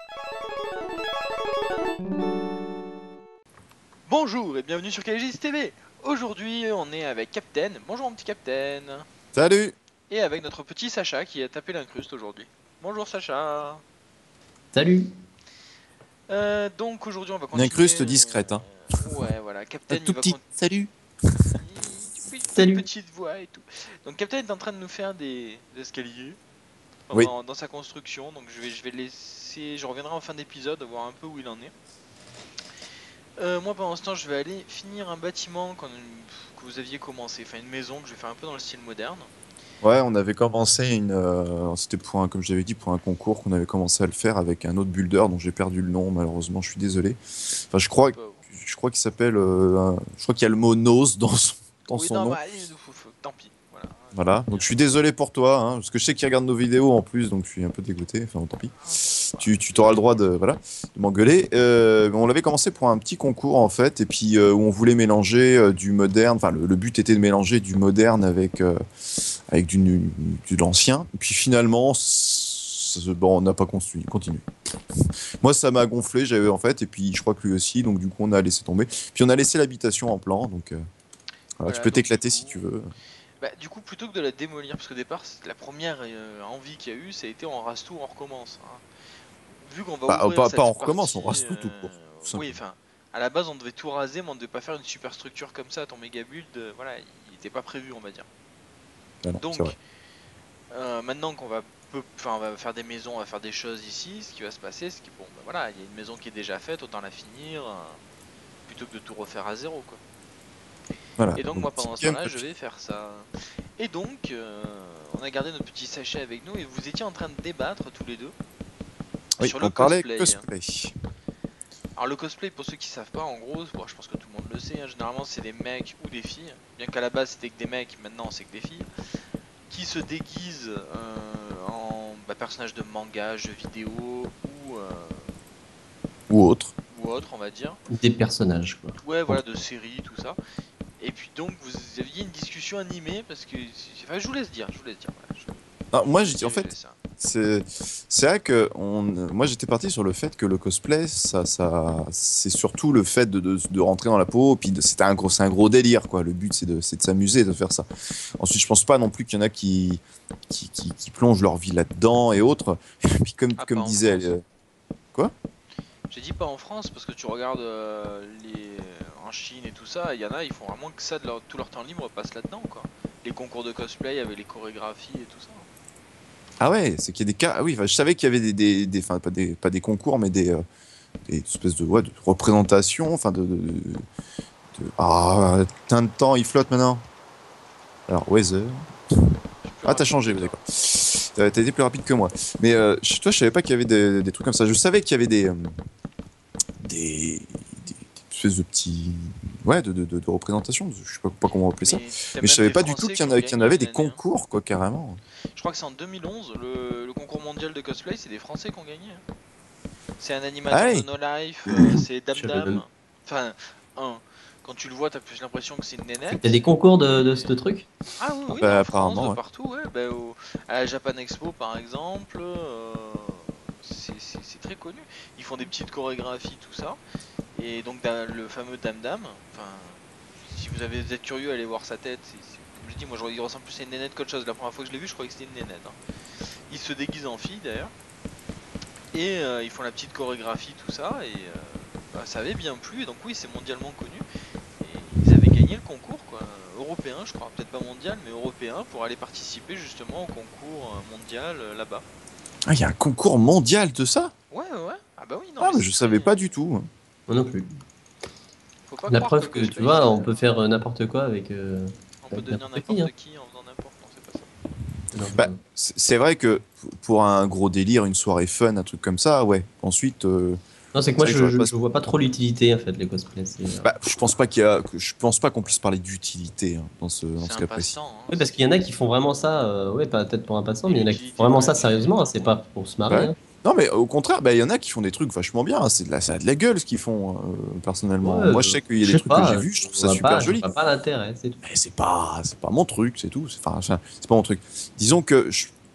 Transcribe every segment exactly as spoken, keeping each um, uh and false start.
Bonjour et bienvenue sur K G S T V. Aujourd'hui on est avec Captain. Bonjour mon petit Captain. Salut. Et avec notre petit Sacha qui a tapé l'incruste aujourd'hui. Bonjour Sacha. Salut. euh, Donc aujourd'hui on va Une continuer... incruste discrète hein. euh, Ouais voilà, Captain Un tout il va petit con- salut. Une Salut. petite voix et tout. Donc Captain est en train de nous faire des, des escaliers. Enfin, Oui. dans, dans sa construction. Donc je vais, je vais le laisser... Je reviendrai en fin d'épisode voir un peu où il en est. Euh, moi pendant ce temps je vais aller finir un bâtiment qu'on- que vous aviez commencé, enfin une maison que je vais faire un peu dans le style moderne. Ouais, on avait commencé une. Euh, C'était pour un, comme je l'avais dit, pour un concours qu'on avait commencé à le faire avec un autre builder dont j'ai perdu le nom malheureusement. Je suis désolé. Enfin, je crois, Pauvre. je crois qu'il s'appelle. Euh, un- je crois qu'il y a le mot nose dans son, dans Oui, son non, nom. bah, allez, faut- faut- tant pis. Voilà. Voilà. Donc je suis désolé pour toi, hein, parce que je sais qu'il regarde nos vidéos en plus, donc je suis un peu dégoûté. Enfin, tant pis. Tu, tu t'auras le droit de, voilà, de m'engueuler. Euh, on l'avait commencé pour un petit concours en fait, et puis euh, où on voulait mélanger euh, du moderne. Enfin, le, le but était de mélanger du moderne avec euh, avec du, du, de l'ancien. Et puis finalement, c'est- bon, on n'a pas construit, continué. Moi, ça m'a gonflé, j'avais en fait, et puis je crois que lui aussi. Donc du coup, on a laissé tomber. Puis on a laissé l'habitation en plan. Donc euh, voilà, Voilà, tu peux donc, t'éclater du si coup, tu veux. Bah, du coup, plutôt que de la démolir, parce qu'au départ, c'est- la première euh, envie qu'il y a eu, ça a été on rase tout, on recommence. Hein. Vu qu'on va Bah, ouvrir pas, cette pas on recommence, on partie, rase tout tout euh, court. Tout Oui, simplement. enfin, à la base, on devait tout raser, mais on ne devait pas faire une super structure comme ça. Ton méga build, euh, voilà, il n'était pas prévu, on va dire. Ah non, c'est Donc, vrai. euh, maintenant qu'on va, peu- enfin, on va faire des maisons, on va faire des choses ici, ce qui va se passer, c'est que bon, bah, voilà, il y a une maison qui est déjà faite, autant la finir, euh, plutôt que de tout refaire à zéro, quoi. Voilà. Et donc, Donc, moi pendant ce petit temps-là game je vais faire ça. Et donc euh, on a gardé notre petit sachet avec nous et vous étiez en train de débattre tous les deux Oui, sur on le parlait cosplay. cosplay. Alors le cosplay, pour ceux qui savent pas, en gros, bon, je pense que tout le monde le sait, hein, généralement c'est des mecs ou des filles, bien qu'à la base c'était que des mecs, maintenant c'est que des filles, qui se déguisent euh, en bah, personnages de manga, jeux vidéo ou, euh, Ou autre. ou autre on va dire. Des personnages, quoi. Ouais voilà, de séries, tout ça. Et puis donc vous aviez une discussion animée parce que... Enfin je vous laisse dire, je vous laisse dire. Voilà, je... Ah, moi, j'ai dit, en je- je fait, laisse ça. c'est c'est vrai que on, moi, j'étais parti sur le fait que le cosplay, ça, ça, c'est surtout le fait de, de, de rentrer dans la peau, puis de- c'était un gros, c'est un gros délire, quoi. Le but, c'est de, c'est de s'amuser, de faire ça. Ensuite, je pense pas non plus qu'il y en a qui, qui, qui, qui plongent leur vie là-dedans et autres. Et puis, comme, Ah, comme pas en disait, France. euh, J'ai dit pas en France parce que tu regardes euh, les... en Chine et tout ça, il y en a, ils font vraiment que ça de leur... tout leur temps libre passe là-dedans quoi. Les concours de cosplay avec les chorégraphies et tout ça. ah ouais, c'est qu'il y a des cas. Ah oui, enfin, je savais qu'il y avait des, des, des, enfin, pas des, pas des concours, mais des, euh, des espèces de, ouais, de représentations, enfin de, de, de- de- ah, plein de temps, il flotte maintenant. Alors, Weather. Ah, t'as changé, d'accord. T'as t'as été plus rapide que moi. Mais euh, chez toi, je savais pas qu'il y avait des, des trucs comme ça. Je savais qu'il y avait des, euh, des, des, des espèces de petits, ouais, de, de, de, de représentations. Je sais pas, pas comment appeler ça. Mais je savais pas du tout qu'il y, en a- qu'il y en avait des concours, quoi, carrément. Je crois que c'est en deux mille onze, le, le concours mondial de cosplay, c'est des Français qui ont gagné. hein. C'est un animateur Ah ouais. de No Life, euh, c'est Dam Je savais Dam. même. Enfin, un. Quand tu le vois, t'as plus l'impression que c'est une Il nénette. y a des concours de, de ce truc. Ah oui, oui, Bah, en France, apparemment, de ouais. partout, ouais. Bah, au- à la Japan Expo, par exemple, euh, c'est c'est- c'est très connu. Ils font des petites chorégraphies, tout ça. Et donc, t'as le fameux Dam Dam. Enfin, si vous avez, vous êtes curieux, allez voir sa tête. c'est- c'est- Comme je dis, moi, je, il ressemble plus à une nénette qu'autre chose. La première fois que je l'ai vu, je croyais que c'était une nénette. hein. Ils se déguisent en fille, d'ailleurs. Et euh, ils font la petite chorégraphie, tout ça. Et euh, bah, ça avait bien plu. Et donc, oui, c'est mondialement connu. Et ils avaient gagné le concours, quoi, européen, je crois, peut-être pas mondial, mais européen, pour aller participer justement au concours euh, mondial euh, là-bas. Ah, il y a un concours mondial de ça? Ouais, ouais, ouais. Ah bah oui, non. Ah, mais c'est je très- savais pas du tout. Moi non plus. Faut pas La croire preuve que, le tu cosplay, vois, c'est- on peut faire euh, n'importe quoi avec. euh, on peut avec devenir n'importe qui, n'importe hein. qui en faisant n'importe, non, c'est pas ça. donc, Bah, euh, c'est c'est vrai que pour un gros délire, une soirée fun, un truc comme ça, ouais. Ensuite, euh, Non, c'est que moi c'est vrai que je, j'aurais je, pas- je vois pas trop l'utilité en fait, les cosplays. c'est, euh, bah, je pense pas qu'il y a, que- je pense pas qu'on puisse parler d'utilité hein, dans ce, dans ce C'est cas un précis. passe-temps. hein. Oui, parce qu'il y en a qui font vraiment ça, euh, ouais, pas peut-être pour un passant, Et mais il y en a qui l'utilité font vraiment pour ça la sérieusement, hein, vie, c'est pas pour se marrer. Ouais. hein. Non, mais au contraire, bah, il y en a qui font des trucs vachement bien. hein, C'est de la, ça a de la gueule ce qu'ils font, euh, personnellement. Ouais, Moi, je sais qu'il y a je des sais trucs que pas, j'ai vus, je trouve je ça vois super pas, je joli. vois pas l'intérêt, c'est tout. Mais c'est pas, c'est pas mon truc, c'est tout. C'est, enfin, c'est c'est pas mon truc. Disons que je,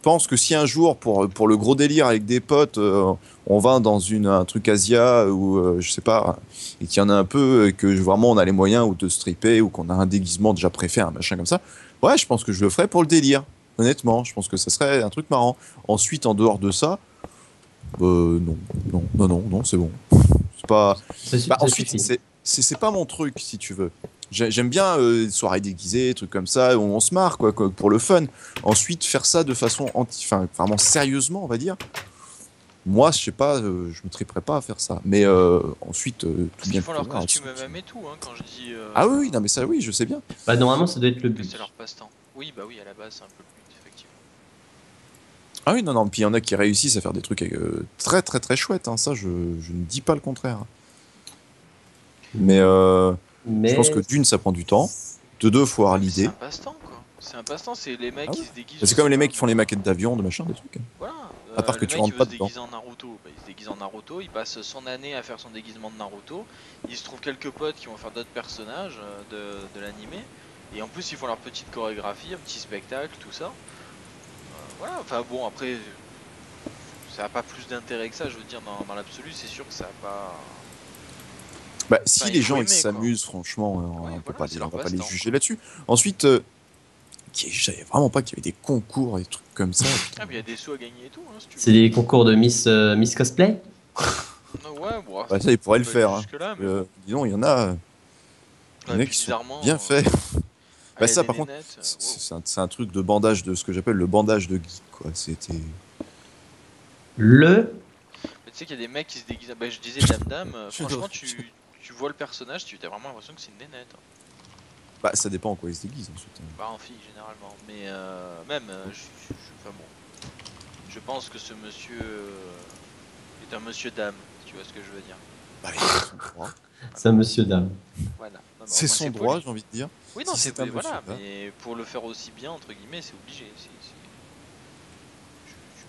pense que si un jour, pour, pour le gros délire avec des potes, euh, on va dans une, un truc Asia ou euh, je sais pas, et qu'il y en a un peu, et que vraiment on a les moyens ou de stripper ou qu'on a un déguisement déjà préfet, un machin comme ça, ouais, je pense que je le ferais pour le délire. Honnêtement, je pense que ça serait un truc marrant. Ensuite, en dehors de ça, euh, non, non, non, non, non, c'est bon. C'est pas. Ça, su- Bah, ça ensuite, suffit. c'est c'est c'est pas mon truc, si tu veux. J'ai- J'aime bien euh, les soirées déguisées, trucs comme ça, où on se marre, quoi, quoi, pour le fun. Ensuite, faire ça de façon anti, enfin, vraiment sérieusement, on va dire. Moi, je sais pas, euh, je me triperais pas à faire ça. Mais euh, ensuite, euh, tout Parce bien qu'ils font tout leur mal, costume ensuite. eux-mêmes et tout, hein, quand je dis euh, Ah oui, oui, non, mais ça, oui, je sais bien. Bah, normalement, ça doit être le que but. c'est leur passe-temps. Oui, bah oui, à la base, c'est un peu le but, effectivement. Ah oui, non, non. Puis il y en a qui réussissent à faire des trucs euh, très, très, très chouettes. Hein. Ça, je, je ne dis pas le contraire. Mais euh, je pense que Mais. d'une, ça prend du temps. De deux, faut avoir Ouais, mais c'est l'idée. un passe-temps, quoi. C'est un passe-temps, c'est les mecs Ah qui ouais. se déguisent. Bah, je c'est comme sais les pas, mecs qui font les moi. maquettes d'avions, de machin, des trucs. Voilà. À part Euh, que le tu mec qui rentres veut pas se dedans. déguiser en Naruto, bah, il se déguise en Naruto, il passe son année à faire son déguisement de Naruto. Il se trouve quelques potes qui vont faire d'autres personnages euh, de, de l'animé. Et en plus, ils font leur petite chorégraphie, un petit spectacle, tout ça. Euh, voilà, enfin bon, après, ça n'a pas plus d'intérêt que ça, je veux dire, dans, dans l'absolu, c'est sûr que ça n'a pas. Bah, si Enfin, il les faut gens ils aimer, quoi. s'amusent, franchement, euh, Oui, on peut voilà, pas c'est les, on leur va pas les passe-temps, juger quoi. là-dessus. Ensuite, euh, qui- je savais vraiment pas qu'il y avait des concours et des trucs comme ça. Ah, mais il y a des sous à gagner et tout, hein, si tu C'est veux. des concours de Miss, euh, Miss Cosplay? Ah ouais, bon, Bah, ça, ils pourraient le faut pas aller faire. Hein. jusque-là, mais Euh, bon. dis donc, il y en a, euh, il y Ouais, en et a puis qui sont bizarrement, bien euh, faits. ah, Bah, il y a ça, des par contre, nénettes, euh, wow. c'est c'est un, c'est un truc de bandage, de ce que j'appelle le bandage de geek, quoi. C'était. Le. Mais tu sais qu'il y a des mecs qui se déguisent. Bah, je disais Dame Dame, euh, Je franchement, dois- tu, tu vois le personnage, tu as vraiment l'impression que c'est une nénette. Hein. Bah, ça dépend en quoi ils se déguisent ensuite. Hein. Bah, en fille, généralement. Mais euh, même, euh, je, je- je- enfin bon. Je pense que ce monsieur euh, est un monsieur Dame, si tu vois ce que je veux dire. Bah, il a son droit. C'est un monsieur dame. Voilà. Non, mais C'est au moins, son poli. droit, j'ai envie de dire. Oui, non, Si c'est c'est un voilà, monsieur Dame. mais pour le faire aussi bien, entre guillemets, c'est obligé. c'est- c'est- je- je-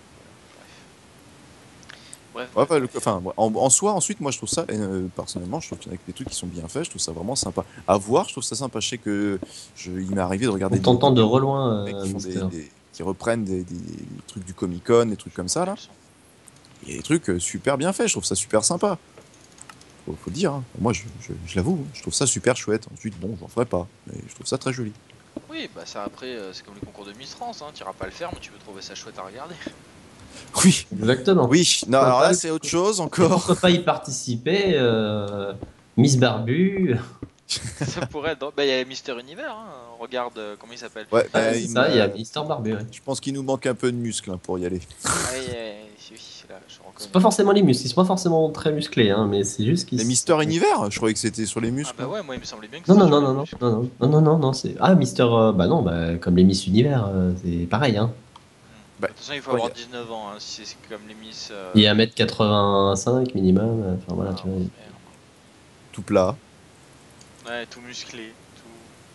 voilà, bref. Bref, Ouais, bref, enfin, le- bref. enfin, moi, en, en soi, ensuite, moi, je trouve ça, euh, personnellement, je trouve qu'il y en a des trucs qui sont bien faits, je trouve ça vraiment sympa. À voir, je trouve ça sympa. Je sais que je, il m'est arrivé de regarder On des t'entend de vidéos reloin, de mecs euh, qui, font des, Mister. des- qui reprennent des, des trucs du Comic Con, des trucs comme ça, là. Il y a des trucs euh, super bien faits, je trouve ça super sympa. Faut, faut dire, hein. Moi, je, je, je l'avoue, hein, je trouve ça super chouette. Ensuite, bon, j'en ferai pas, mais je trouve ça très joli. Oui, bah ça après, euh, c'est comme les concours de Miss France, hein. Tu iras pas le faire, mais tu peux trouver ça chouette à regarder. Oui, Exactement. oui. Non, Pourquoi alors pas là, le- c'est autre chose Et encore. pourquoi pas y participer? euh, Miss Barbu. Ça pourrait être. drôle. Bah, il y a Mister Univers, hein. Regarde, euh, comment il s'appelle. Ouais, Ah, bah, c'est il ça, il y a m'a- Mister Barbu. Ouais. je pense qu'il nous manque un peu de muscle hein, pour y aller. Ah oui, euh, oui, oui, là, je reconnais. C'est pas forcément les muscles, ils sont pas forcément très musclés, hein, mais c'est juste qu'ils. Les Mister Univers, je croyais que c'était sur les Ah muscles. bah hein. ouais, moi il me semblait bien que Non, c'était non, sur non, les non, non, muscles. non, non, non, non, non, non, c'est. Ah, Mister. euh, Bah non, bah, comme les Miss Univers, euh, c'est pareil, hein. Bah, De toute façon, il faut ouais, avoir y a- dix-neuf ans, hein, si c'est comme les Miss. euh, Il est un mètre quatre-vingt-cinq minimum, euh, enfin voilà, ah, tu vois. merde. tout plat. Ouais, tout musclé. Tout...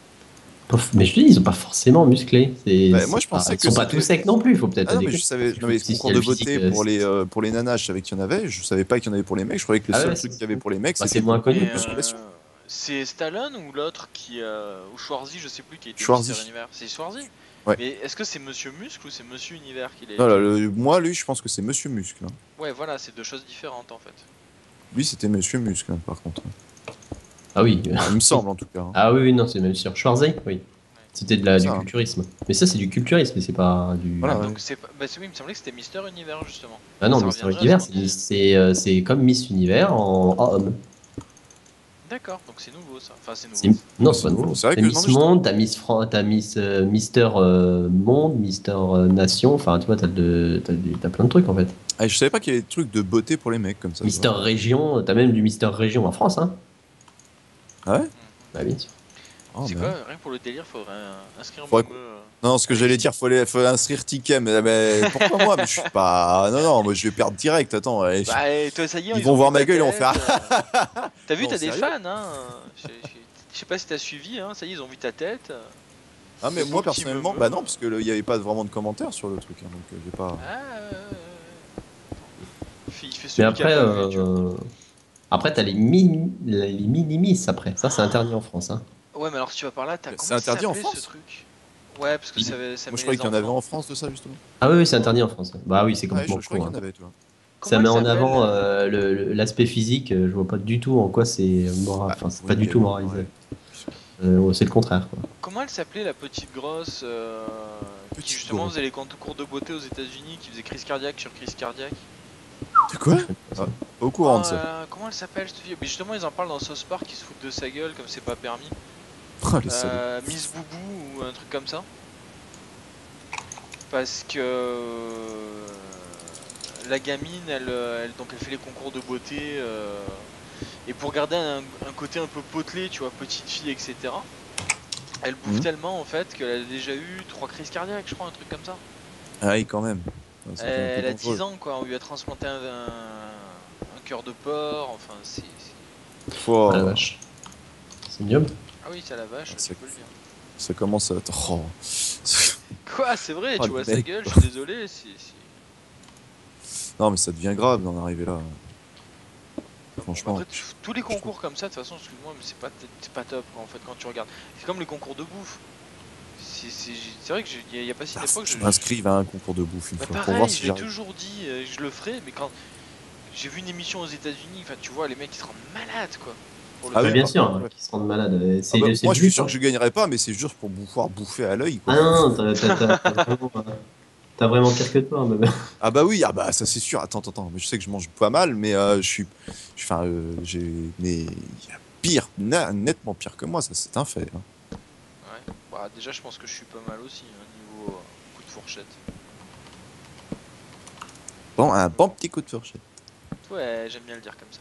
Pof, mais je te dis, ils sont pas forcément musclés. C'est, Bah, c'est moi, je pas- pensais ils que sont pas c'était- tout secs non plus, il faut peut-être Ah non, mais adéquer. je savais. Il Non, faut- mais si- concours s'il y a de le physique, beauté euh, pour c'est- les, euh, pour les nanas, je savais qu'il y en avait. Je savais pas qu'il y en avait pour les mecs. Je croyais que les Ah seuls ouais, trucs c'est- qu'il y avait pour les mecs, bah, c'était c'est moins pour connu. la Mais, musculation. euh, c'est Stallone ou l'autre qui. Euh, ou Schwarzy, je sais plus, qui a été Schwarzy. Mister Univers. C'est Schwarzy. Ouais. Mais est-ce que c'est Monsieur Muscle ou c'est Monsieur Univers qui l'a été? Non, là, le- moi, lui, je pense que c'est Monsieur Muscle. hein. Ouais, voilà, c'est deux choses différentes en fait. Lui, c'était Monsieur Muscle, hein, par contre. Ah oui. Enfin, il me semble, en tout cas. hein. Ah oui, oui, non, c'est même sûr. Schwarzy, oui. C'était de la, C'est du ça, hein. culturisme. Mais ça, c'est du culturisme, c'est pas du. Voilà, Ah, ouais. donc c'est pas. Bah, c'est- oui, il me semblait que c'était Mister Univers justement. Ah non, Ça Mister reviendrait à Univers, ce qu'on c'est, disait. c'est, euh, c'est comme Miss Univers en, en homme. D'accord, donc c'est nouveau ça. Enfin, c'est C'est- nouveau. Non, c'est pas nouveau. C'est vrai T'as que- Miss non, mais je- Monde, t'as Miss Fran... t'as Miss euh, Mister euh, Monde, Mister euh, Nation, enfin tu vois, t'as, de... t'as, des- t'as plein de trucs en fait. Ah, je savais pas qu'il y avait des trucs de beauté pour les mecs comme ça. tu Mister vois. Région, t'as même du Mister Région en France, hein. Ah ouais Bah bien sûr. Oh, c'est bah. quoi, rien que pour le délire, faudrait euh, inscrire Faudrait mon euh, Non, ce que j'allais dire, faut, les, faut inscrire ticket, mais, mais pourquoi moi? Mais je suis pas. Non, non, moi je vais perdre direct. Attends, ouais, je- Bah, et toi, ça y est, Ils vont ont voir vu ma ta gueule, ils vont tête, faire euh, T'as vu, Non, t'as des sérieux fans, hein. Je je- je sais pas si t'as suivi, hein. Ça y est, ils ont vu ta tête. Ah, mais Le moi beau petit personnellement, me bah veut. non, parce qu'il n'y avait pas vraiment de commentaires sur le truc, hein, donc euh, j'ai pas. Ah, euh, il fait- il fait Mais celui qui a après, pas vu, tu vois. euh, après t'as les mini, les mini-miss après. Ça, c'est interdit en France, hein. Ouais, mais alors si tu vas par là, t'as C'est comment ça interdit en s'appelait, France ce truc? Ouais, parce que Il- ça, ça Moi, met je croyais les qu'il y en avait enfants. en France de ça, justement. Ah oui, oui, c'est interdit en France. Bah oui, c'est Ah, ouais, je, complètement je croyais con, qu'il y hein. en avait, tu vois. Comment Ça elle met en s'appelle? avant euh, le- le- l'aspect physique. euh, Je vois pas du tout en quoi c'est moral. Ah, Enfin, c'est pas oui, du mais tout bon, moralisé. ouais. Euh, c'est le contraire, quoi. Comment elle s'appelait la petite grosse euh, qui Petite justement grosse. faisait les concours de beauté aux États-Unis, qui faisait crise cardiaque sur crise cardiaque? De quoi? Je connais pas Ah, ça. pas au Oh courant de là ça. là, comment elle s'appelle cette fille? Mais justement, ils en parlent dans South Park, ils se foutent de sa gueule comme c'est pas permis. Oh, les salauds. Euh, Miss Boubou ou un truc comme ça. Parce que euh, la gamine, elle, euh, elle- donc elle fait les concours de beauté euh, et pour garder un, un côté un peu potelé, tu vois, petite fille, et cetera. Elle bouffe Mhm. tellement en fait qu'elle a déjà eu trois crises cardiaques, je crois, un truc comme ça. Ah oui, quand même. Ah, ça devient un peu Elle a dix dangereux. ans quoi, on lui a transplanté un, un, un cœur de porc, enfin c'est... c'est- Ah la Pouah, vache. C'est mieux. Ah oui, c'est la vache, Ah, tu c'est- peux le dire. ça commence à. Oh, Quoi, c'est vrai, Oh, tu le vois sa mec, gueule, je quoi. suis désolé, c'est... c'est- Non, mais ça devient grave d'en arriver là. Enfin, bon, Franchement. après, t- tous les concours comme ça, de toute façon, excuse-moi, mais c'est pas, c'est pas top quoi, en fait quand tu regardes. C'est comme les concours de bouffe. C'est c'est- c'est vrai que j'ai- il y, a- il y a pas si Ah, faut d'époque, que je je, m'inscrive à un concours de bouffe une bah fois pour voir pareil, si je l'ai j'arrive. toujours dit, euh, je le ferai, mais quand j'ai vu une émission aux États-Unis, enfin tu vois, les mecs ils se rendent malades quoi pour le Ah Bah, oui, faire. bien par sûr, contre, hein, ouais. qu'ils se rendent malades. euh, Ah C'est bah, le, c'est moi, le je suis but, sûr hein. que je gagnerai pas, mais c'est juste pour pouvoir bouffer à l'œil, Ah quoi. non, t'as t'as- t'as- t'as vraiment, euh, t'as vraiment pire que toi, même. Ah bah oui, ah bah ça c'est sûr. Attends, attends, attends. Mais je sais que je mange pas mal, mais euh, je suis, enfin, euh, j'ai, mais il y a pire, na- nettement pire que moi, ça c'est un fait, hein. Ouais. Bah déjà je pense que je suis pas mal aussi, hein, niveau euh, coup de fourchette. Bon, un bon petit coup de fourchette. Ouais, j'aime bien le dire comme ça.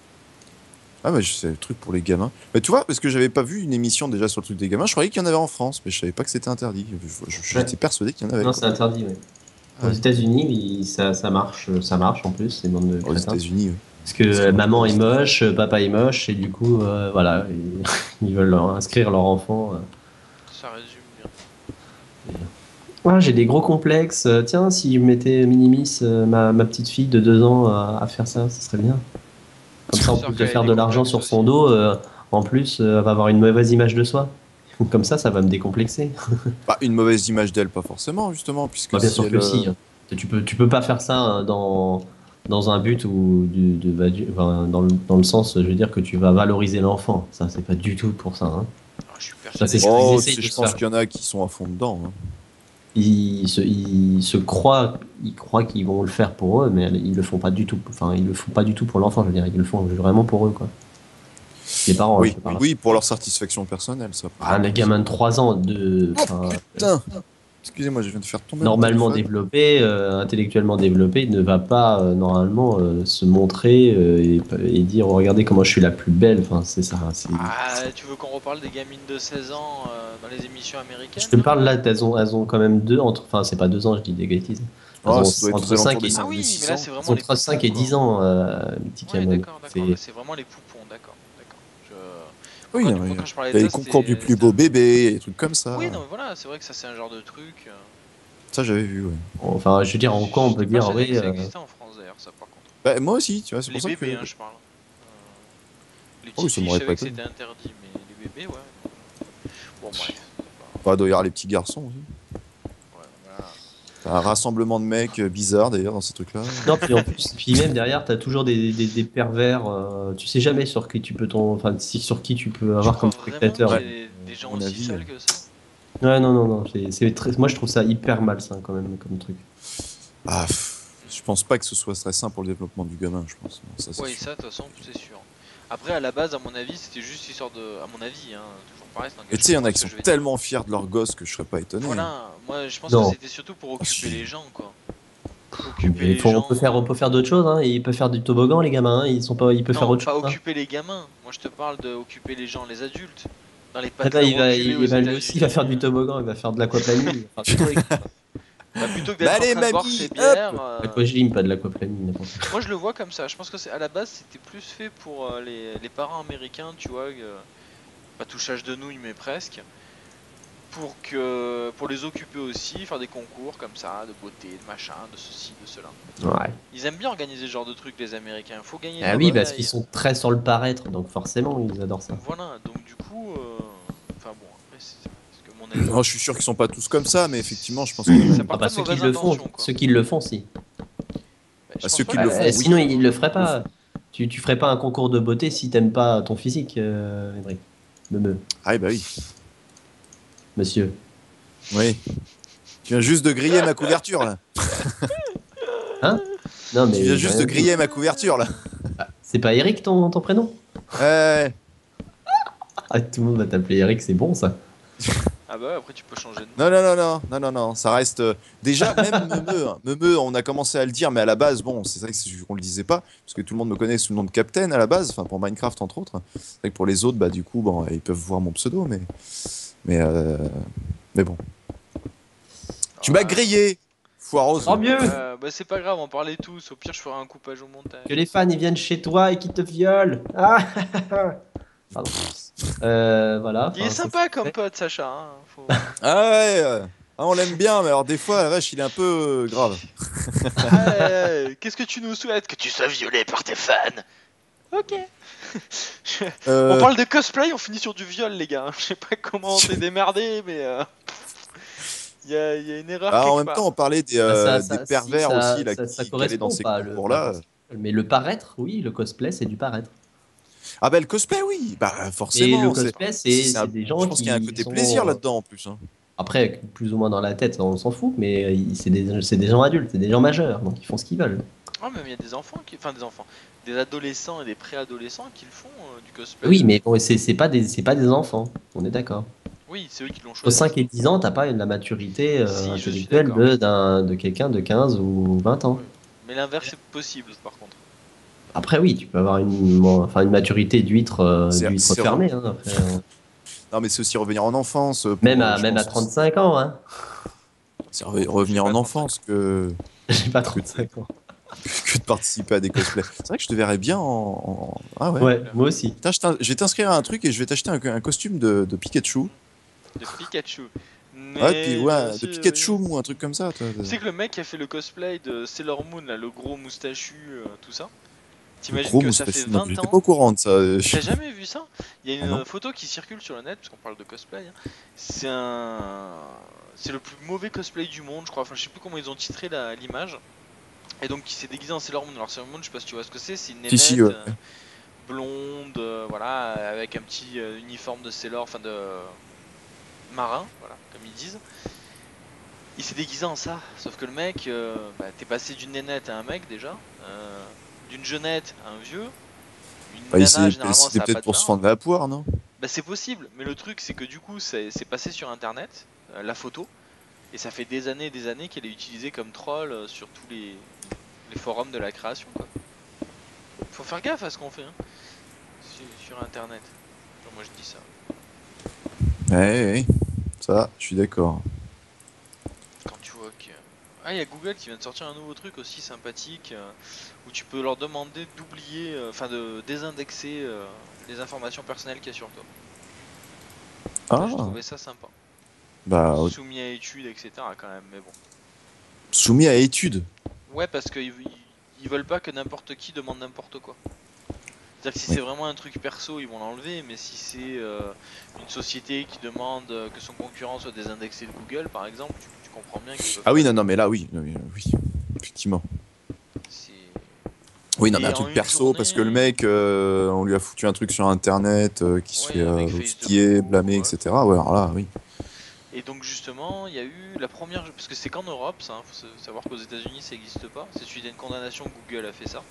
Ah bah c'est le truc pour les gamins. Mais tu vois, parce que j'avais pas vu une émission déjà sur le truc des gamins, je croyais qu'il y en avait en France, mais je savais pas que c'était interdit. Je- je- J'étais Ouais. persuadé qu'il y en avait, Non, quoi. c'est interdit, ouais. Ah Aux ouais. États-Unis, il- ça, ça marche, ça marche en plus, ces bandes de Aux crétins. États-Unis, ouais. Parce que Parce que euh, moi, maman aux est États- moche, euh, papa est moche, et du coup, euh, voilà, ils, ils veulent leur inscrire leur enfant. euh. Ça résume bien. Ah, j'ai des gros complexes. euh, Tiens, si je mettais Minimis, euh, ma, ma petite fille de deux ans, à, à faire ça, ce serait bien. Comme ça, en Sûr plus de qu'elle ait faire des de l'argent complexes sur son aussi. dos, euh, en plus, euh, elle va avoir une mauvaise image de soi. Comme ça, ça va me décomplexer. Bah, une mauvaise image d'elle, pas forcément, justement, puisque Bah, bien si sûr elle, que euh, si, hein. Tu peux, tu peux pas faire ça hein, dans, dans un but ou du, de, bah, du- enfin, dans, le, dans le sens, je veux dire, que tu vas valoriser l'enfant. Ça, c'est pas du tout pour ça, hein. Ah, je suis Ça, c'est persuadé ce qu'elle qu'ils oh, essaie. tu essayent sais, de je se pense faire. qu'il y en a qui sont à fond dedans, hein. Ils se, ils se croient, ils croient qu'ils vont le faire pour eux, mais ils le font pas du tout. Enfin, ils le font pas du tout pour l'enfant, je veux dire, ils le font vraiment pour eux, quoi. Les parents, hein, Oui, je parle. oui, pour leur satisfaction personnelle, ça. Ah, un gamin de trois ans, de, Oh enfin, putain! Excusez-moi, je viens de faire tomber mon normalement téléphone. développé, euh, intellectuellement développé, ne va pas euh, normalement euh, se montrer euh, et, et dire oh, regardez comment je suis la plus belle. Enfin, c'est ça. c'est- Ah, tu veux qu'on reparle des gamines de seize ans euh, dans les émissions Je américaines te là? parle là, elles ont, elles ont quand même deux, entre, enfin, c'est pas deux ans, je dis des bêtises. Elles Ah, ont ça doit être aux entre cinq alentours des et, Ah cinq oui, six mais là ans. c'est elles vraiment ont les entre cinq poupons et quoi. dix ans, euh, petit Ouais, Cameron. d'accord, d'accord. C'est- Là c'est vraiment les poupons, d'accord, d'accord. Je... Moi, Oui, quand, hein, moi, il y quand je parlais a de les ça, concours du c'était... plus c'était beau un- bébé, des trucs comme ça. Oui, non, mais voilà, c'est vrai que ça c'est un genre de truc. euh, Ça, j'avais vu, ouais. Enfin, je veux dire, en quoi on peut J'étais dire persuadé que oui. ça euh, existait en France d'ailleurs, ça par contre. Bah, moi aussi, tu vois, c'est Les pour ça bébés, que. hein, je parle. Euh, Les Oh, oui, petites ça filles, je m'aurait pas savais que étonné. c'était interdit, mais les bébés, ouais. Bon, bref. c'est Bah, il doit y avoir les petits garçons aussi. pas- ouais, voilà. T'as un rassemblement de mecs euh, bizarres d'ailleurs dans ces trucs-là. Non, puis en plus, puis même derrière, t'as toujours des, des, des pervers. euh, tu sais jamais sur qui tu peux ton, enfin, si, sur qui tu peux Tu avoir crois comme vraiment spectateur. qu'il Ouais, y a des, des à gens mon aussi avis, sales euh. que ça? Ouais, non, non, non. C'est, c'est très, moi, je trouve ça hyper malsain quand même comme truc. Ah, pff, je pense pas que ce soit très sain pour le développement du gamin, je pense. Non, ça, c'est Oui, sûr. ça, de toute façon, c'est sûr. Après, à la base, à mon avis, c'était juste histoire de. À mon avis, hein, toujours pareil, c'est un Et tu sais, il y en a engagement, qui ce sont que je vais dire. tellement fiers de leur gosse que je serais pas étonné, hein. Voilà, moi je pense Non. que c'était surtout pour occuper si. les gens, quoi. Occuper Mais les faut- on gens. peut faire, on peut faire d'autres choses. Hein. Ils peuvent faire du toboggan, les gamins. Hein. Ils sont pas, ils peuvent faire Non, autre chose. pas Hein. occuper les gamins. Moi je te parle de occuper les gens, les adultes. Dans les Attends, patelins il va, reculés il, aux il va lui aussi, il va faire du États-Unis. toboggan, il va faire de l'aquaplaning. Il va faire des trucs. Bah, plutôt que Bah d'être en allez, train de boire mamie, ses hop bières. euh, L'aquagym, pas de l'aquaplaning, n'importe quoi. Moi je le vois comme ça. Je pense que c'est à la base c'était plus fait pour euh, les, les parents américains, tu vois. euh, Pas touchage de nouilles, mais presque. Pour que pour les occuper aussi, faire des concours comme ça, de beauté, de machin, de ceci, de cela. Ouais. Ils aiment bien organiser ce genre de trucs, les Américains. Faut gagner de Ah oui, parce l'oseille. qu'ils sont très sur le paraître, donc forcément, ils adorent ça. Voilà, donc du coup, euh, enfin bon, après, c'est parce que mon avis. Non, je suis sûr qu'ils sont pas tous comme ça, mais effectivement, je pense que Ça Ah part bah pas de ceux qui mauvaises le font, intentions, quoi. ceux qui le font, si. Bah, je Bah, pense ceux pas qui que- le font, Euh, oui. sinon, ils le feraient Le pas. Tu, tu ferais pas un concours de beauté si t'aimes pas ton physique, euh, Edric. Me, me, Ah, bah oui. monsieur. Oui. Tu viens juste de griller ma couverture, là. Hein? Non, mais. Tu viens j'ai juste rien de dit. griller ma couverture, là. Ah, c'est pas Eric ton, ton prénom? Ouais. Ah, tout le monde va t'appeler Eric, c'est bon ça. Ah bah ouais, après tu peux changer de nom. Non, non, non, non, non, non, non, ça reste. euh, Déjà, même Memeux, hein. Memeux, on a commencé à le dire, mais à la base, bon, c'est vrai que c'est- on le disait pas, parce que tout le monde me connaît sous le nom de Captain à la base, enfin pour Minecraft entre autres. C'est vrai que pour les autres, bah du coup, bon, ils peuvent voir mon pseudo, mais. Mais, euh, mais bon. Tu m'as Ouais. grillé, foireuse. Tant mieux Euh, bah c'est pas grave, on parlait tous. Au pire, je ferai un coupage au montage. que les fans ils viennent chez toi et qu'ils te violent. Ah Pardon. Euh, voilà. Il est enfin, ça, sympa c'est comme fait. pote, Sacha. Hein. Faut... Ah ouais, euh, ah, on l'aime bien, mais alors des fois, la vache, il est un peu euh, grave. Ah, euh, Qu'est-ce que tu nous souhaites? Que tu sois violé par tes fans. Ok. Je- Euh, On parle de cosplay, on finit sur du viol, les gars. Je sais pas comment on s'est démerdé, mais euh, il y, a, il y a une erreur ah, en quelque même part. temps, on parlait des, Bah, euh, ça, ça- des si, pervers ça- aussi, là, ça- ça qui, qui allaient dans correspond ces pas. Le, concours-là. le- mais le paraître, oui, le cosplay, c'est du paraître. Ah bah le cosplay, oui, bah Et le forcément. c'est- cosplay, c'est c'est un- c'est des gens Je pense qu'il y a un qui côté sont, plaisir euh, là-dedans en plus. Hein. après, plus ou moins dans la tête, on s'en fout, mais euh, ils- c'est des, c'est des gens adultes, c'est des gens majeurs, donc ils font ce qu'ils veulent. Oh, mais il y a des enfants qui. Enfin, des enfants. Des adolescents et des préadolescents qui le font, euh, du cosplay. Oui, mais bon, c'est c'est pas des, c'est pas des enfants, on est d'accord. Oui, c'est eux qui l'ont Aux choisi. cinq et dix ans, t'as pas la maturité euh, Si, je suis intellectuelle d'accord. de, d'un- de quelqu'un de quinze ou vingt ans. Oui. Mais l'inverse est possible, par contre. Après, oui, tu peux avoir une, bon, enfin, une maturité d'huître euh, C'est- d'huître c'est- fermée. Hein, après, euh, Non, mais c'est aussi revenir en enfance. pour, même euh, à, je même à pense, trente-cinq ans, hein. c'est re- revenir J'ai en pas enfance que, J'ai pas trente-cinq ans. que de participer à des cosplays. C'est vrai que je te verrais bien en. en- Ah ouais. Ouais, moi aussi. Putain, je t'in- je vais t'inscrire à un truc et je vais t'acheter un, un costume de, de Pikachu. De Pikachu. Mais Ouais, puis ouais, bien de sûr, Pikachu oui. ou un truc comme ça. Toi. Tu sais que le mec qui a fait le cosplay de Sailor Moon, là, le gros moustachu, euh, tout ça. T'imagines Gros que ça moustachu. fait Non, vingt j'étais ans. pas au courant de ça. euh, T'as jamais vu ça? Il y a Ah une non. euh, photo qui circule sur le net, parce qu'on parle de cosplay. hein. C'est un. C'est le plus mauvais cosplay du monde, je crois. Enfin, je sais plus comment ils ont titré la- l'image. Et donc, il s'est déguisé en Sailor Moon. Alors, Sailor Moon, je sais pas si tu vois ce que c'est. C'est une nénette Si, si, ouais. euh, blonde, euh, voilà, avec un petit euh, uniforme de Sailor, enfin de marin, voilà, comme ils disent. Il s'est déguisé en ça, sauf que le mec, euh, bah, t'es passé d'une nénette à un mec déjà, euh, d'une jeunette à un vieux. Une Bah, il nana, s'est- généralement, C'était ça a peut-être pas de pour se barbe. fendre la poire, non? Bah c'est possible, mais le truc c'est que du coup c'est c'est passé sur internet, euh, la photo, et ça fait des années et des années qu'elle est utilisée comme troll euh, sur tous les, les forums de la création quoi. Faut faire gaffe à ce qu'on fait hein, sur, sur internet. Enfin, moi je dis ça. Ouais, ouais, ouais. Ça, je suis d'accord. Quand tu vois que... Ah il y a Google qui vient de sortir un nouveau truc aussi sympathique, euh, où tu peux leur demander d'oublier, euh, enfin de désindexer euh, les informations personnelles qu'il y a sur toi. Ah, J'ai trouvé ça sympa. bah, ouais. Soumis à études, et cetera quand même, mais bon. soumis à étude. Ouais, parce qu'ils ils- ils veulent pas que n'importe qui demande n'importe quoi. C'est-à-dire que si Oui. c'est vraiment un truc perso, ils vont l'enlever, mais si c'est euh, une société qui demande euh, que son concurrent soit désindexé de Google, par exemple, tu, tu comprends bien qu'ils peuvent Ah oui, pas. non, non, mais là, oui, oui, oui, effectivement. C'est- Oui, non, Et mais un en truc une perso, parce que le journée- mec, euh, on lui a foutu un truc sur internet euh, qui se Ouais, fait euh, avec Facebook, hostiller, blâmer, ouais. et cetera. Ouais, alors là, oui. Et donc justement, il y a eu la première, parce que c'est qu'en Europe, ça, hein, faut se- savoir qu'aux États-Unis ça n'existe pas. C'est suite à une condamnation, Google a fait ça.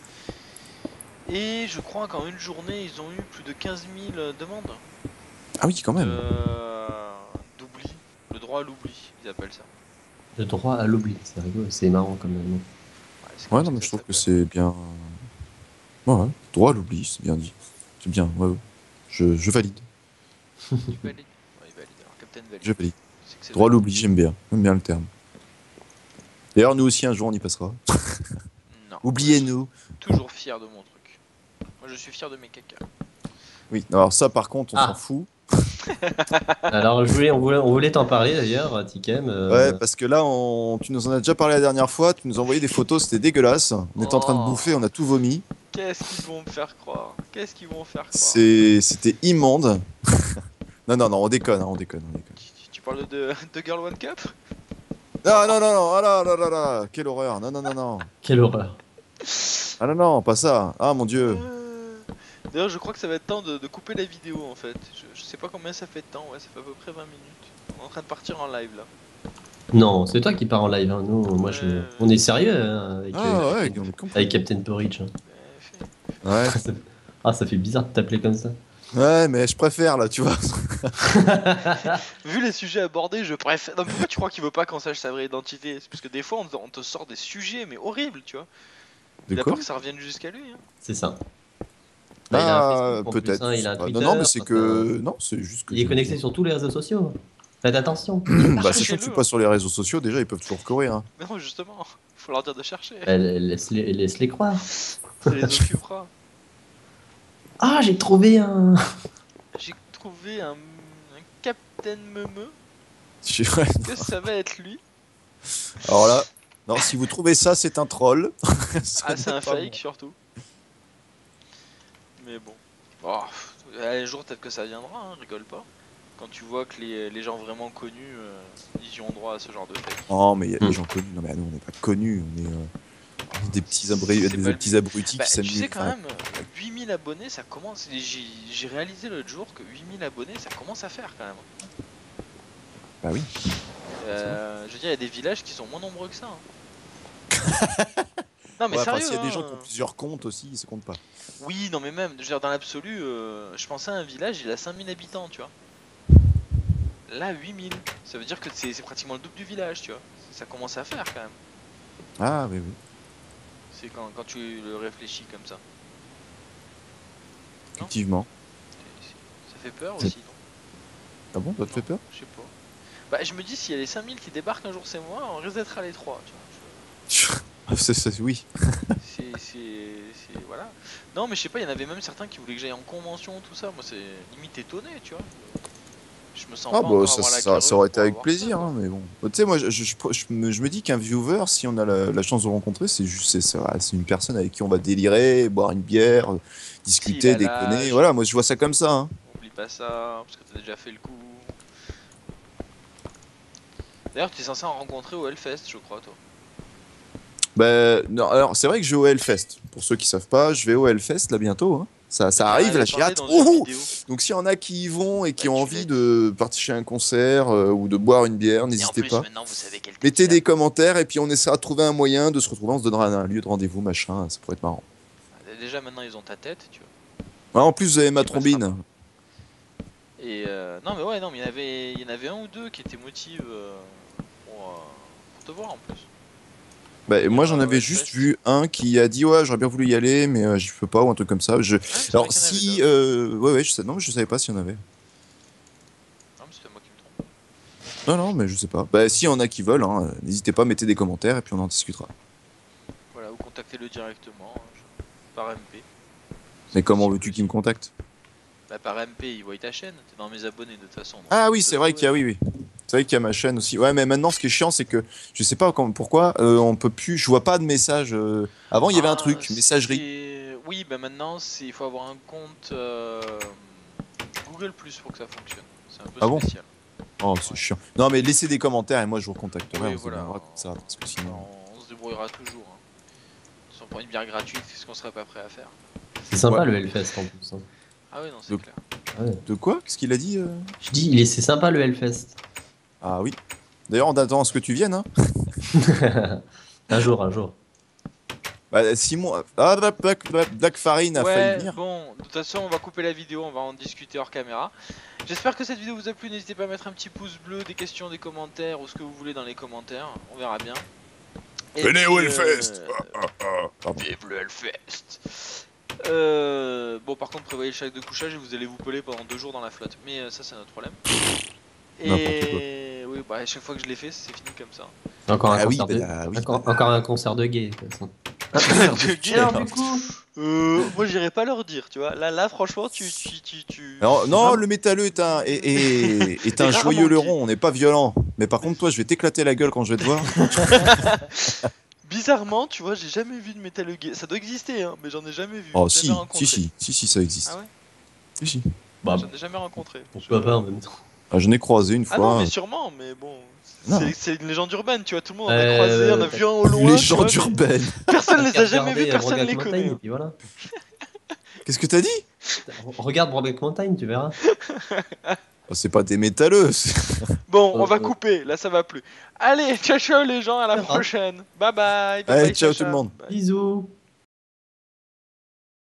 Et je crois qu'en une journée, ils ont eu plus de quinze mille euh, demandes Ah oui, quand même. de- d'oubli, le droit à l'oubli, ils appellent ça. Le droit à l'oubli, c'est rigolo, c'est marrant comme nom. Ouais, c'est Ouais, comme non, ça mais que je ça trouve que s'appelle. c'est bien. Ouais, ouais. Droit à l'oubli, c'est bien dit. C'est bien, ouais, ouais. Je, je valide. Tu valides? Ouais, il valide. Alors, Captain valide. Je valide. C'est que c'est Droit à valide. l'oubli, j'aime bien. J'aime bien le terme. D'ailleurs, nous aussi, un jour, on y passera. Non. Oubliez-nous. Toujours fier de mon truc. Moi, je suis fier de mes caca. Oui, alors ça, par contre, on Ah. s'en fout. Alors, je voulais, on voulait, on voulait t'en parler d'ailleurs, Tikem. euh, Ouais, parce que là, on... tu nous en as déjà parlé la dernière fois. Tu nous as envoyé des photos, c'était dégueulasse. On était en train de Oh. bouffer, on a tout vomi. Qu'est-ce qu'ils vont me faire croire? Qu'est-ce qu'ils vont me faire croire? C'est... C'était immonde. non, non, non, on déconne, hein, on déconne, on déconne. Tu, tu- tu parles de, de Girl One Cup? Ah non, non, non, ah là, là, là, là, quelle horreur, non, non, non, non. Quelle horreur. Ah non, non, pas ça, ah mon dieu. Euh, D'ailleurs, je crois que ça va être temps de, de couper la vidéo en fait. Je, je sais pas combien ça fait de temps, ouais, ça fait à peu près vingt minutes. On est en train de partir en live là. Non, c'est toi qui pars en live. Hein. Nous, moi, je... Euh. on est sérieux hein, avec, Ah euh, ouais, on est compris. avec Captain Porridge. Hein. Euh, Ouais. Ça- ah, ça fait bizarre de t'appeler comme ça. Ouais, mais je préfère là, tu vois. Vu les sujets abordés, je préfère. Non, pourquoi tu crois qu'il veut pas qu'on sache sa vraie identité? C'est parce que des fois on te, on te sort des sujets mais horribles, tu vois. De Il a quoi peur que ça revienne jusqu'à lui. Hein. C'est ça. Bah, il a un Ah, Facebook, en plus, peut-être. hein, je il sais a un pas. Twitter. Non, non, mais c'est enfin, que. Non, c'est juste que. Il est je- connecté sur tous les réseaux sociaux. Faites attention. Bah, c'est sûr que je suis Cherchez-le. pas sur les réseaux sociaux, déjà, ils peuvent toujours courir. Hein. Mais non, justement, faut leur dire de chercher. Bah, Laisse-les laisse-les croire. Ça les occupera. Ah, j'ai trouvé un. J'ai trouvé un, un Captain Meumeu. Je- ouais. Que ça va être lui? Alors là, non, si vous trouvez ça, c'est un troll. Ce Ah, c'est n'est un pas fake bon. surtout. Mais bon. Oh, un jour, peut-être que ça viendra, hein, rigole pas. Quand tu vois que les, les gens vraiment connus, euh, ils y ont droit à ce genre de fake. Non, mais il y a Hmm. des gens connus. Non, mais nous, on n'est pas connus. On est euh, des petits, abri... C'est des pas le petits but. abrutis Bah, qui tu s'amusent. sais quand Enfin, même, euh, huit mille abonnés, ça commence. J'ai j'ai réalisé l'autre jour que huit mille abonnés, ça commence à faire quand même. Bah oui. Euh, je veux dire, il y a des villages qui sont moins nombreux que ça. hein. Non mais Ouais, enfin, sérieux. s'il y a des gens hein. qui ont plusieurs comptes aussi, ça compte pas. Oui, non mais même, je veux dire, dans l'absolu, euh, je pensais à un village, il a cinq mille habitants, tu vois. Là, huit mille. Ça veut dire que c'est c'est pratiquement le double du village, tu vois. Ça commence à faire quand même. Ah oui, oui. C'est quand, quand tu le réfléchis comme ça. Effectivement. C'est- c'est- Ça fait peur C'est- aussi, non? Ah bon, ça te fait peur? Je sais pas. Bah, je me dis, s'il y a les cinq mille qui débarquent un jour, c'est moi, on risque d'être à les trois, tu vois. Je- C'est- c'est- Oui. C'est. c'est- c'est- Voilà. Non, mais je sais pas, il y en avait même certains qui voulaient que j'aille en convention, tout ça. Moi, c'est limite étonné, tu vois. Je me sens Ah pas bah encore ça, avoir la ça, carrure ça aurait été pour avec avoir plaisir, ça, quoi. hein, mais bon. Tu sais, moi, je, je, je- je me, je me dis qu'un viewer, si on a la, la chance de le rencontrer, c'est juste, c'est c'est- voilà, c'est une personne avec qui on va délirer, boire une bière, discuter, S'il a déconner. l'âge. Voilà, moi je vois ça comme ça. Hein. Oublie pas ça, parce que t'as déjà fait le coup. D'ailleurs, tu es censé en rencontrer au Hellfest, je crois, toi. Bah, non, alors c'est vrai que je vais au Hellfest. Pour ceux qui savent pas, je vais au Hellfest là bientôt. Hein. Ça, ça arrive, Elle là a j'ai parlé hâte. dans une Ouh vidéo. Donc s'il y en a qui y vont et qui Bah, ont tu envie l'as de partir à un concert euh, ou de boire une bière, Et en n'hésitez plus, pas. maintenant, vous savez quel Mettez tequila. des commentaires et puis on essaiera de trouver un moyen de se retrouver. On se donnera un lieu de rendez-vous, machin. Ça pourrait être marrant. Déjà, maintenant, ils ont ta tête, tu vois. Ah, en plus, vous avez ma Qui passera trombine. Et euh, non, mais ouais, non, mais il y en avait, il y en avait un ou deux qui étaient motivés euh, pour, euh, pour te voir en plus. Bah, et moi, j'en Ah, avais ouais, juste Fest. vu un qui a dit ouais, j'aurais bien voulu y aller, mais euh, j'y peux pas ou un truc comme ça. Je... Ouais, c'est vrai Alors qu'il y en avait si, d'autres. euh... ouais, ouais, je sais... non, je savais pas s'il y en avait. Non, mais c'était moi qui me trompe. Non, non, mais je sais pas. Bah, s'il y en a qui veulent, hein, n'hésitez pas, mettez des commentaires et puis on en discutera. Voilà, ou contactez-le directement hein, je- par M P. Mais comment Si veux-tu qu'il me possible. contacte? Bah, par M P, il voit ta chaîne, t'es dans mes abonnés de toute façon. donc Ah tu oui, peux c'est vrai trouver. qu'il y a, oui, oui. C'est vrai qu'il y a ma chaîne aussi. Ouais, mais maintenant, ce qui est chiant, c'est que je sais pas quand- pourquoi euh, on peut plus. Je vois pas de message. euh, Avant, il y avait un Ah, truc, messagerie. c'est- Oui, bah maintenant, c'est- il faut avoir un compte euh, Google Plus pour que ça fonctionne. C'est un peu Ah bon spécial. Oh, c'est chiant. Non, mais laissez des commentaires et moi, je vous recontacterai. Oui, on se voilà. débrouillera comme ça, parce que sinon. On, on se débrouillera toujours. Hein. De toute façon, pour une bière gratuite, qu'est-ce qu'on serait pas prêt à faire? C'est sympa Ouais. le Hellfest en plus. hein. Ah oui, non, c'est Donc- clair. Ouais. De quoi? Qu'est-ce qu'il a dit euh Je dis, il est, c'est sympa le Hellfest. Ah oui. D'ailleurs, on attend à ce que tu viennes. Hein. un jour, un jour. Bah, Simon. Ah, Black, Black, Black- Black Farine a failli Ouais, venir. bon, de toute façon, on va couper la vidéo, on va en discuter hors caméra. J'espère que cette vidéo vous a plu, n'hésitez pas à mettre un petit pouce bleu, des questions, des commentaires, ou ce que vous voulez dans les commentaires, on verra bien. Et Venez puis, au Hellfest. euh, Ah, ah, ah. Pardon. Vive le Hellfest. Euh, bon, par contre, prévoyez le sac de couchage et vous allez vous peler pendant deux jours dans la flotte. Mais euh, ça, c'est notre problème. Et oui, bah, à chaque fois que je l'ai fait, c'est fini comme ça. Encore un Ah oui, concert de... bah, oui. encore, encore un concert de gay. de toute façon. De gay. Alors, du coup, Euh, moi, j'irai pas leur dire, tu vois. Là, là, franchement, tu, tu, tu, tu... Non, non, le métalleux est un, est, est, est un Et rarement joyeux dit. leurron, on n'est pas violent. Mais par contre, toi, je vais t'éclater la gueule quand je vais te voir. Bizarrement, tu vois, j'ai jamais vu de métal gay. Ça doit exister, hein, mais j'en ai jamais vu. Oh, jamais si, rencontré. si, si, si, si, ça existe. Ah ouais Si, si. bah, J'en ai jamais rencontré. pourquoi pas en même temps. Ah, j'en ai croisé une Ah non, fois. mais sûrement, mais bon. Non. C'est c'est une légende urbaine, tu vois, tout le monde en a Euh, croisé, on a vu un au loin. tu Légende vois, mais urbaine. Personne les a Regarde, jamais vus, regardez, personne Brokeback les Mountain, connaît. et hein. puis voilà. Qu'est-ce que t'as dit? Regarde Brokeback Mountain, tu verras. Oh, c'est pas des métalleux. c'est- Bon, on Euh, va euh. couper, là ça va plus. Allez, ciao ciao les gens, à la Ça va. prochaine. Bye bye, bye Allez, bye, ciao ciao, tout le ciao. monde. Bye. Bisous.